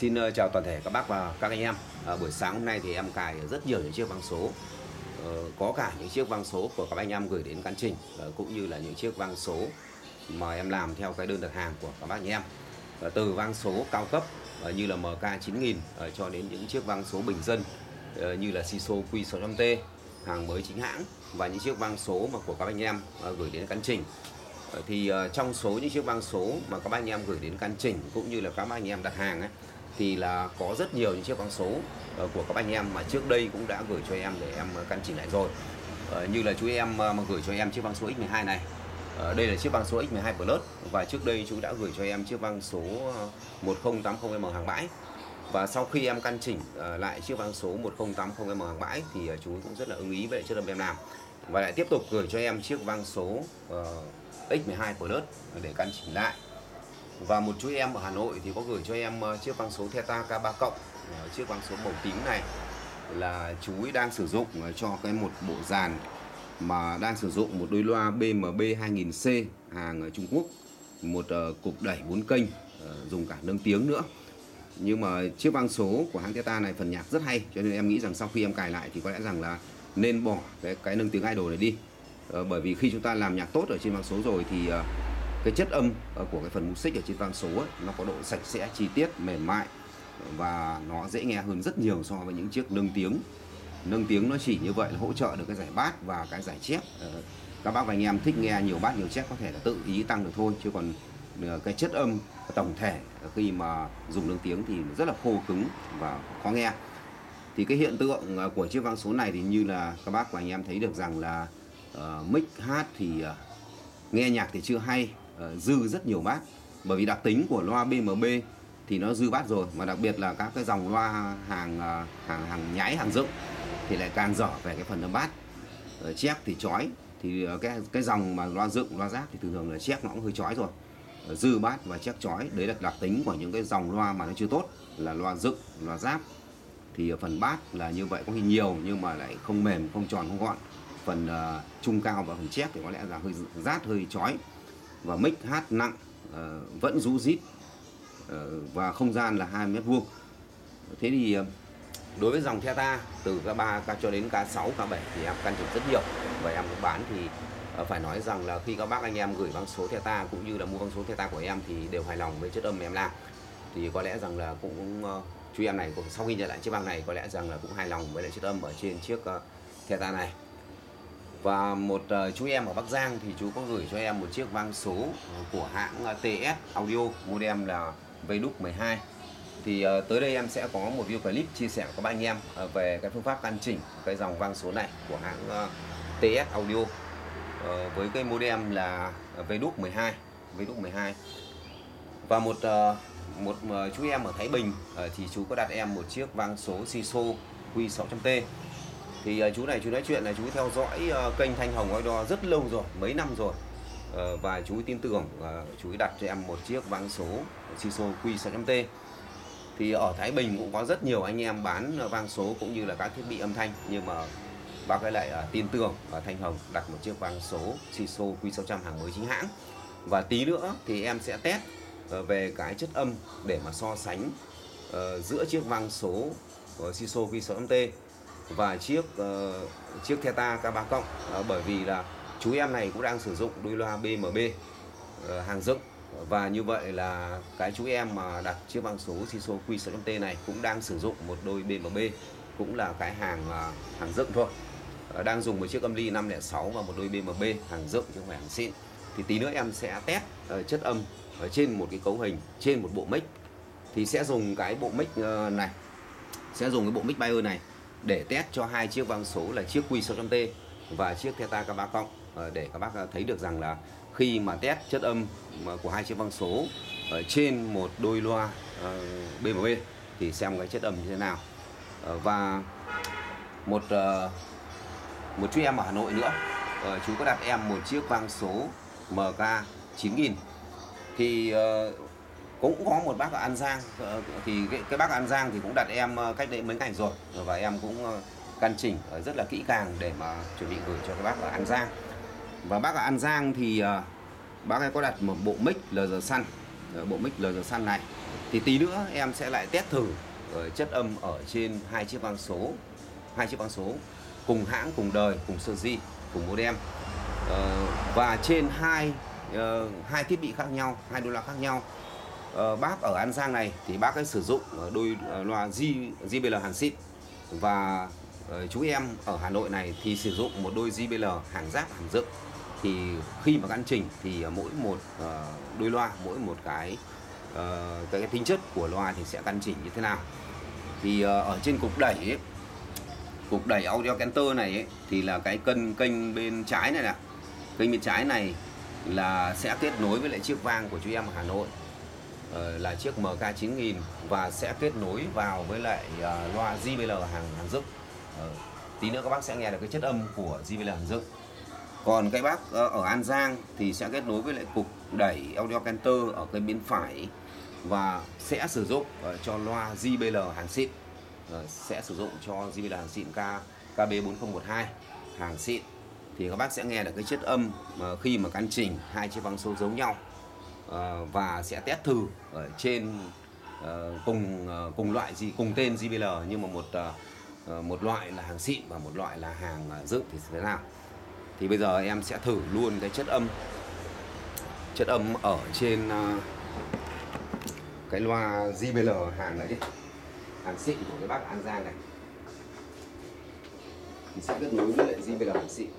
Xin chào toàn thể các bác và các anh em. Buổi sáng hôm nay thì em cài rất nhiều những chiếc vang số. Có cả những chiếc vang số của các anh em gửi đến Cán Trình, cũng như là những chiếc vang số mà em làm theo cái đơn đặt hàng của các bác anh em. Từ vang số cao cấp như là MK9000 cho đến những chiếc vang số bình dân như là Siso Q600T hàng mới chính hãng, và những chiếc vang số mà của các anh em gửi đến Cán Trình. Thì trong số những chiếc vang số mà các anh em gửi đến Cán Trình cũng như là các anh em đặt hàng ấy, thì là có rất nhiều những chiếc vang số của các anh em mà trước đây cũng đã gửi cho em để em căn chỉnh lại rồi. Như là chú em mà gửi cho em chiếc vang số X12 này. Đây là chiếc vang số X12 Plus, và trước đây chú đã gửi cho em chiếc vang số 1080M hàng bãi. Và sau khi em căn chỉnh lại chiếc vang số 1080M hàng bãi thì chú cũng rất là ưng ý với lại chất âm em làm, và lại tiếp tục gửi cho em chiếc vang số X12 Plus để căn chỉnh lại. Và một chú em ở Hà Nội thì có gửi cho em chiếc vang số Theta K3 cộng, chiếc vang số màu tím này là chú ấy đang sử dụng cho cái một bộ dàn mà đang sử dụng một đôi loa BMB 2000C hàng Trung Quốc, một cục đẩy 4 kênh, dùng cả nâng tiếng nữa. Nhưng mà chiếc vang số của hãng Theta này phần nhạc rất hay, cho nên em nghĩ rằng sau khi em cài lại thì có lẽ rằng là nên bỏ cái nâng tiếng idol này đi. Bởi vì khi chúng ta làm nhạc tốt ở trên vang số rồi thì cái chất âm của cái phần music ở trên vang số ấy, nó có độ sạch sẽ, chi tiết, mềm mại và nó dễ nghe hơn rất nhiều so với những chiếc nâng tiếng. Nâng tiếng nó chỉ như vậy là hỗ trợ được cái giải bass và cái giải chép. Các bác và anh em thích nghe nhiều bass nhiều chép có thể là tự ý tăng được thôi, chứ còn cái chất âm tổng thể khi mà dùng nâng tiếng thì rất là khô cứng và khó nghe. Thì cái hiện tượng của chiếc vang số này thì như là các bác và anh em thấy được rằng là mic hát thì nghe nhạc thì chưa hay, dư rất nhiều bass. Bởi vì đặc tính của loa BMB thì nó dư bass rồi, mà đặc biệt là các cái dòng loa hàng nhái, hàng dựng thì lại càng dở về cái phần âm bass. Chép thì chói, thì cái dòng mà loa dựng, loa ráp thì thường là chép nó cũng hơi chói rồi. Dư bass và chép chói, đấy là đặc tính của những cái dòng loa mà nó chưa tốt, là loa dựng, loa ráp. Thì phần bass là như vậy, có khi nhiều nhưng mà lại không mềm, không tròn, không gọn. Phần trung cao và phần chép thì có lẽ là hơi rát, hơi chói. Và mic hát nặng, vẫn rú rít, và không gian là 2 mét vuông. Thế thì đối với dòng Theta từ K3 cho đến K6, K7 thì em căn chỉnh rất nhiều, và em bán thì phải nói rằng là khi các bác anh em gửi vang số Theta cũng như là mua vang số Theta của em thì đều hài lòng với chất âm em làm. Thì có lẽ rằng là cũng chú em này sau khi nhận lại chiếc vang này có lẽ rằng là cũng hài lòng với lại chất âm ở trên chiếc Theta này. Và một chú em ở Bắc Giang thì chú có gửi cho em một chiếc vang số của hãng TS Audio, model là VDUC12. Thì tới đây em sẽ có một video clip chia sẻ với các anh em về cái phương pháp căn chỉnh cái dòng vang số này của hãng TS Audio với cái model là VDUC12. Và một chú em ở Thái Bình thì chú có đặt em một chiếc vang số Siso Q600T. Thì chú này chú nói chuyện là chú theo dõi kênh Thanh Hồng Audio rất lâu rồi, mấy năm rồi, và chú tin tưởng chú đặt cho em một chiếc vang số Siso Q600T. Thì ở Thái Bình cũng có rất nhiều anh em bán vang số cũng như là các thiết bị âm thanh, nhưng mà bác ấy lại tin tưởng và Thanh Hồng đặt một chiếc vang số Siso Q600 hàng mới chính hãng. Và tí nữa thì em sẽ test về cái chất âm để mà so sánh giữa chiếc vang số Siso Q600T và chiếc Theta K3 cộng, bởi vì là chú em này cũng đang sử dụng đôi loa BMB hàng dựng, và như vậy là cái chú em mà đặt chiếc vang số Siso Q600T này cũng đang sử dụng một đôi BMB, cũng là cái hàng dựng thôi, đang dùng một chiếc âm ly 506 và một đôi BMB hàng dựng chứ không phải hàng xịn. Thì tí nữa em sẽ test chất âm ở trên một cái cấu hình, trên một bộ mic. Thì sẽ dùng cái bộ mic này, sẽ dùng cái bộ mic Bayer này để test cho hai chiếc vang số là chiếc Q600T và chiếc Theta K3 cộng, để các bác thấy được rằng là khi mà test chất âm của hai chiếc vang số ở trên một đôi loa BMB thì xem cái chất âm như thế nào. Và một chú em ở Hà Nội nữa, chú có đặt em một chiếc vang số MK9000. Thì cũng có một bác ở An Giang, thì cái bác ở An Giang thì cũng đặt em cách đây mấy ngày rồi, và em cũng căn chỉnh rất là kỹ càng để mà chuẩn bị gửi cho các bác ở An Giang. Và bác ở An Giang thì bác ấy có đặt một bộ mic LG Sun. Bộ mic LG Sun này Thì tí nữa em sẽ lại test thử chất âm ở trên hai chiếc vang số cùng hãng, cùng đời, cùng sơ di, cùng modem, và trên hai thiết bị khác nhau, hai đôi loa khác nhau. Bác ở An Giang này thì bác ấy sử dụng đôi loa JBL hàng xịn, và chú em ở Hà Nội này thì sử dụng một đôi JBL hàng giáp, hàng dựng. Thì khi mà căn chỉnh thì mỗi một đôi loa, mỗi một cái tính chất của loa thì sẽ căn chỉnh như thế nào. Thì ở trên cục đẩy audio canter này ấy, thì là cái kênh bên trái này nè, kênh bên trái này là sẽ kết nối với lại chiếc vang của chú em ở Hà Nội, là chiếc MK9000, và sẽ kết nối vào với lại loa JBL hàng dựng. Tí nữa các bác sẽ nghe được cái chất âm của JBL hàng dựng. Còn cái bác ở An Giang thì sẽ kết nối với lại cục đẩy audio canter ở kênh bên phải, và sẽ sử dụng cho loa JBL hàng xịn, sẽ sử dụng cho JBL hàng xịn KB4012 hàng xịn. Thì các bác sẽ nghe được cái chất âm khi mà căn chỉnh hai chiếc vang số giống nhau, và sẽ test thử ở trên cùng loại gì, cùng tên JBL, nhưng mà một loại là hàng xịn và một loại là hàng dựng thì thế nào. Thì bây giờ em sẽ thử luôn cái chất âm ở trên cái loa JBL hàng này đi, hàng xịn của cái bác An Giang này, thì sẽ kết nối với lại JBL hàng xịn.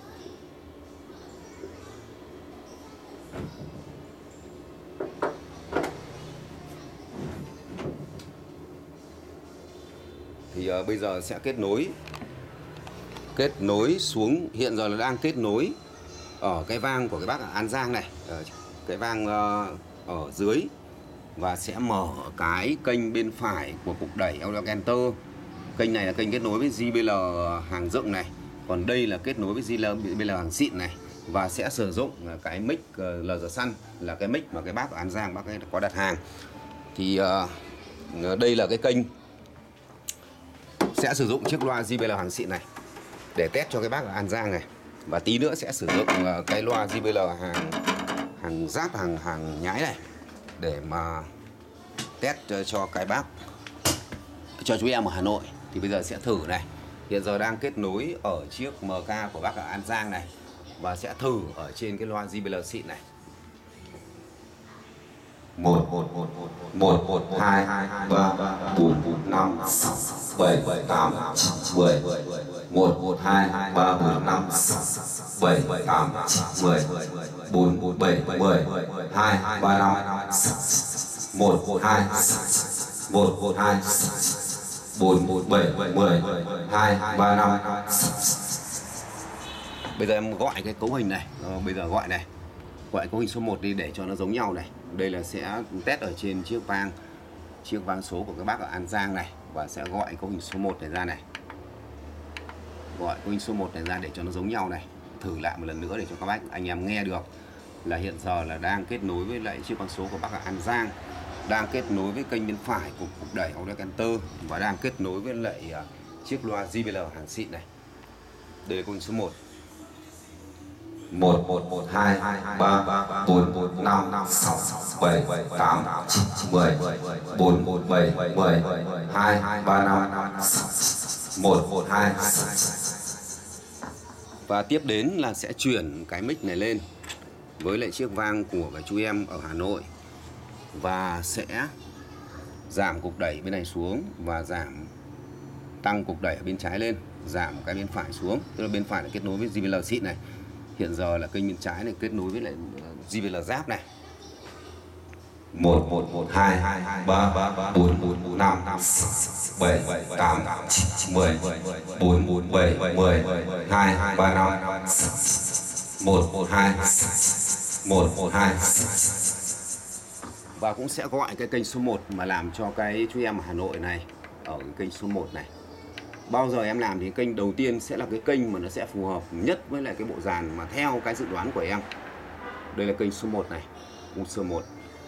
Thì bây giờ sẽ kết nối xuống, hiện giờ là đang kết nối ở cái vang của cái bác ở An Giang này, cái vang ở dưới, và sẽ mở cái kênh bên phải của cục đẩy audio canter. Kênh này là kênh kết nối với JBL hàng dựng này, còn đây là kết nối với JBL hàng xịn này, và sẽ sử dụng cái mic LG Sun, là cái mic mà cái bác ở An Giang bác ấy có đặt hàng. Thì đây là cái kênh sẽ sử dụng chiếc loa JBL hàng xịn này để test cho cái bác ở An Giang này, và tí nữa sẽ sử dụng cái loa JBL hàng giáp, hàng nhái này để mà test cho cái bác, cho chú em ở Hà Nội. Thì bây giờ sẽ thử này, hiện giờ đang kết nối ở chiếc MK của bác ở An Giang này, và sẽ thử ở trên cái loa JBL xịn này. 1 2 3 4 5 6 7 8 9 10 1 2 3 4 5 6 7 8 9 10 4 7 10 2 3 5 1 2 1 2 4 7 10 2 3 5. Bây giờ em gọi cái cấu hình này, bây giờ gọi cấu hình số 1 đi để cho nó giống nhau này. Đây là sẽ test ở trên chiếc vang số của các bác ở An Giang này, và sẽ gọi cấu hình số 1 này ra này. Gọi cấu hình số 1 này ra để cho nó giống nhau này. Thử lại một lần nữa để cho các bác anh em nghe được là hiện giờ là đang kết nối với lại chiếc vang số của bác ở An Giang, đang kết nối với kênh bên phải của cục đẩy audio canter, và đang kết nối với lại chiếc loa JBL hàng xịn này. Đây là cấu hình số 1. 1 2 3 4 5 6 7 8 9 10 4 7 10 2 3 5 1 2. Và tiếp đến là sẽ chuyển cái mic này lên với lại chiếc vang của cái chú em ở Hà Nội, và sẽ giảm cục đẩy bên này xuống và tăng cục đẩy ở bên trái lên, giảm cái bên phải xuống. Tức là bên phải là kết nối với JBL xịn này, hiện giờ là kênh bên trái này kết nối với lại JBL giáp này. 1 2 3 4 5 7 8 9 10 4 7 10 2 3 5 1 2 1 2. Và cũng sẽ gọi cái kênh số 1 mà làm cho cái chú em ở Hà Nội này, ở cái kênh số 1 này. Bao giờ em làm thì kênh đầu tiên sẽ là cái kênh mà nó sẽ phù hợp nhất với lại cái bộ dàn mà theo cái dự đoán của em. Đây là kênh số 1 này, kênh số 1.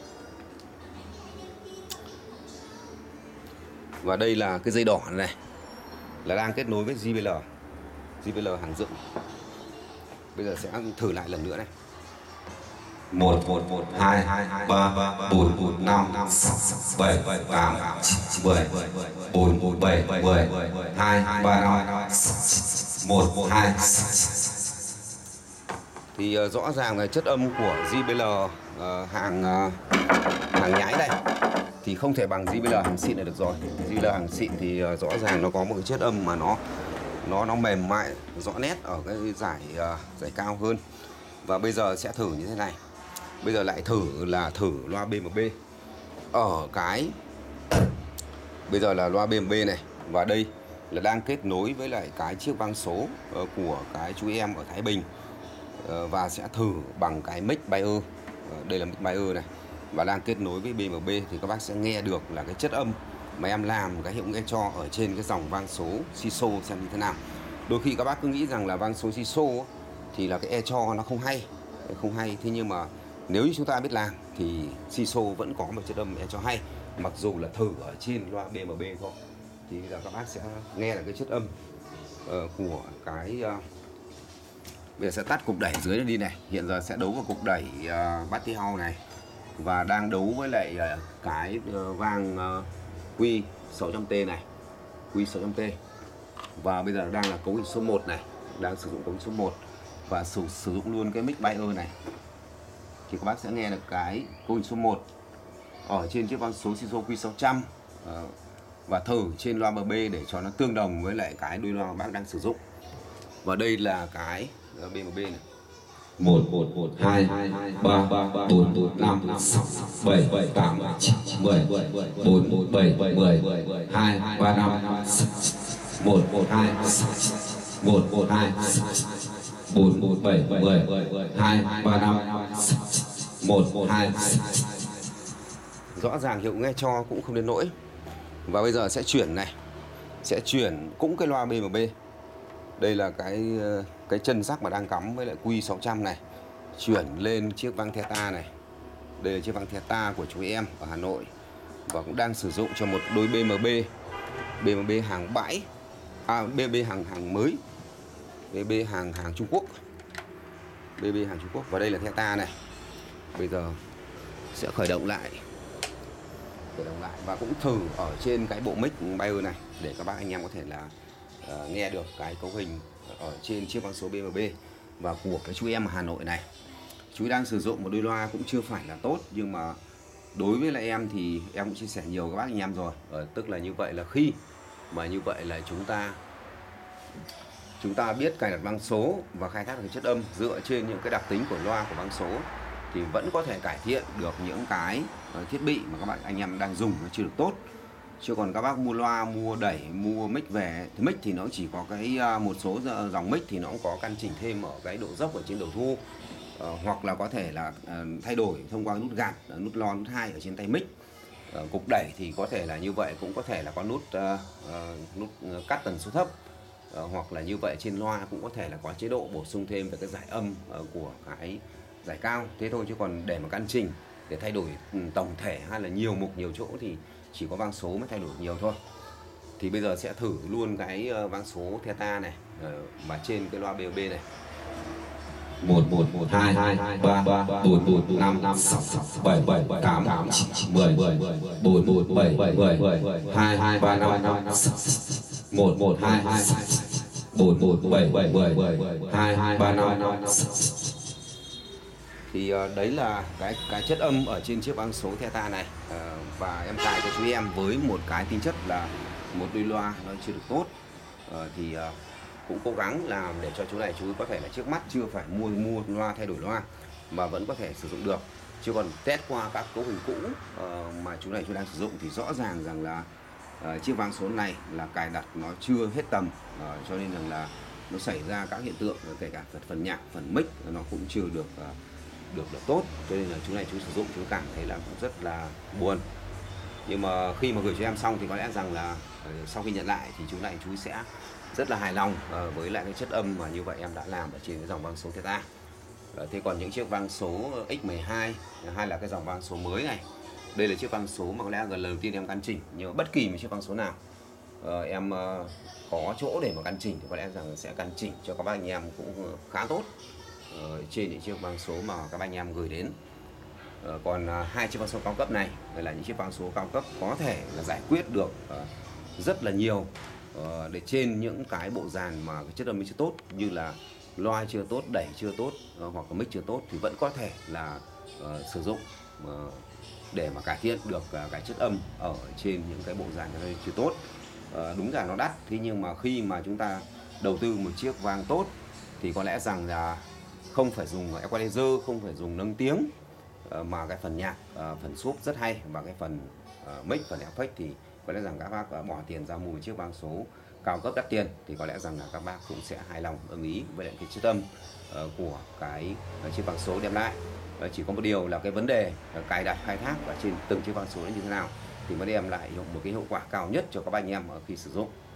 Và đây là cái dây đỏ này là đang kết nối với JBL hàng dựng. Bây giờ sẽ thử lại lần nữa này. 1 2 3 4 5 7 8 10 4 7 10 2 3 5 1 2. Thì rõ ràng là chất âm của JBL hàng nhái này thì không thể bằng JBL hàng xịn này được rồi. JBL hàng xịn thì rõ ràng nó có một cái chất âm mà nó mềm mại, rõ nét ở cái giải cao hơn. Và bây giờ sẽ thử như thế này. Bây giờ lại thử loa BMB ở cái, bây giờ là loa BMB này, và đây là đang kết nối với lại cái chiếc vang số của cái chú em ở Thái Bình, và sẽ thử bằng cái mic Bayer. Đây là mic Bayer này, và đang kết nối với BMB thì các bác sẽ nghe được là cái chất âm mà em làm cái hiệu nghe cho ở trên cái dòng vang số Siso xem như thế nào. Đôi khi các bác cứ nghĩ rằng là vang số Siso thì là cái echo nó không hay. Thế nhưng mà nếu như chúng ta biết làm thì Siso vẫn có một chất âm echo hay, mặc dù là thử ở trên loa BMB thôi. Thì bây giờ các bác sẽ nghe là cái chất âm của cái bây giờ sẽ tắt cục đẩy dưới này đi này. Hiện giờ sẽ đấu vào cục đẩy Batty House này, và đang đấu với lại cái vang Q600T này, Q600T. Và bây giờ đang là cấu hình số 1 này, đang sử dụng cấu hình số 1 và sử dụng luôn cái mic Bayer này. Thì các bác sẽ nghe được cái cấu hình số 1 ở trên chiếc vang số Siso Q600, và thử trên loa BB để cho nó tương đồng với lại cái đuôi loa mà bác đang sử dụng. Và đây là cái BMB này. 1 2 3 4 5 7 8 10 4 7 10 2 3 5 1 2 1 2 4 7 10 2 3 5 1 2. Rõ ràng hiệu nghe cho cũng không đến nỗi. Và bây giờ sẽ chuyển này, sẽ chuyển cũng cái loa BMB. Đây là cái chân rắc mà đang cắm với lại Q600 này, chuyển lên chiếc vang Theta này. Đây là chiếc vang Theta của chú em ở Hà Nội, và cũng đang sử dụng cho một đôi BMB hàng bãi, BMB hàng mới, BMB hàng Trung Quốc, BMB hàng Trung Quốc. Và đây là Theta này. Bây giờ sẽ khởi động lại và cũng thử ở trên cái bộ mic Bayer này để các bác anh em có thể là nghe được cái cấu hình ở trên chiếc vang số BMB và của cái chú em ở Hà Nội này. Chú đang sử dụng một đôi loa cũng chưa phải là tốt, nhưng mà đối với lại em thì em cũng chia sẻ nhiều các bác anh em rồi. Tức là như vậy là khi mà như vậy là chúng ta biết cài đặt vang số và khai thác được chất âm dựa trên những cái đặc tính của loa của vang số thì vẫn có thể cải thiện được những cái thiết bị mà các bạn anh em đang dùng nó chưa được tốt. Chứ còn các bác mua loa, mua đẩy, mua mic về thì mic thì nó chỉ có cái một số dòng mic thì nó cũng có căn chỉnh thêm ở cái độ dốc ở trên đầu thu, hoặc là có thể là thay đổi thông qua nút gạt, nút lo, nút 2 ở trên tay mic. Cục đẩy thì có thể là như vậy, cũng có thể là có nút cắt tần số thấp, hoặc là như vậy trên loa cũng có thể là có chế độ bổ sung thêm về cái giải âm của cái giải cao. Thế thôi, chứ còn để mà căn chỉnh để thay đổi tổng thể hay là nhiều mục nhiều chỗ thì chỉ có vang số mới thay đổi nhiều thôi. Thì bây giờ sẽ thử luôn cái vang số Theta này mà trên cái loa BOB này. 1 2 3 4 5 7 8 10 4 7 10 2 3 5 1 2 4 7 10 2 3 5. Thì đấy là cái chất âm ở trên chiếc vang số Theta này, và em cài cho chú em với một cái tính chất là một đôi loa nó chưa được tốt, thì cũng cố gắng làm để cho chú này chú có thể là trước mắt chưa phải mua loa thay đổi loa mà vẫn có thể sử dụng được. Chứ còn test qua các cấu hình cũ mà chú đang sử dụng thì rõ ràng rằng là chiếc vang số này là cài đặt nó chưa hết tầm, cho nên rằng là nó xảy ra các hiện tượng kể cả phần nhạc, phần mic nó cũng chưa được tốt. Cho nên là chú sử dụng chú cảm thấy là cũng rất là buồn. Nhưng mà khi mà gửi cho em xong thì có lẽ rằng là sau khi nhận lại thì chú sẽ rất là hài lòng với lại cái chất âm mà như vậy em đã làm ở trên cái dòng vang số Theta. Thế còn những chiếc vang số X12 hay là cái dòng vang số mới này, đây là chiếc vang số mà có lẽ là lần đầu tiên em căn chỉnh. Nhưng bất kỳ một chiếc vang số nào em có chỗ để mà căn chỉnh thì có lẽ rằng sẽ căn chỉnh cho các bác anh em cũng khá tốt. trên những chiếc vang số mà các anh em gửi đến. Còn hai chiếc vang số cao cấp này là những chiếc vang số cao cấp có thể là giải quyết được rất là nhiều để trên những cái bộ dàn mà cái chất âm chưa tốt, như là loa chưa tốt, đẩy chưa tốt, hoặc là mic chưa tốt, thì vẫn có thể là sử dụng để mà cải thiện được cái chất âm ở trên những cái bộ dàn chưa tốt. Đúng là nó đắt, thế nhưng mà khi mà chúng ta đầu tư một chiếc vang tốt thì có lẽ rằng là không phải dùng equalizer, không phải dùng nâng tiếng, mà cái phần nhạc, phần súp rất hay, và cái phần mic, phần effect thì có lẽ rằng các bác bỏ tiền ra mua một chiếc vang số cao cấp đắt tiền thì có lẽ rằng là các bác cũng sẽ hài lòng, ưng ý với lại cái chất âm của cái chiếc vang số đem lại. Chỉ có một điều là cái vấn đề cài đặt, khai thác và trên từng chiếc vang số như thế nào thì mới đem lại một cái hiệu quả cao nhất cho các anh em khi sử dụng.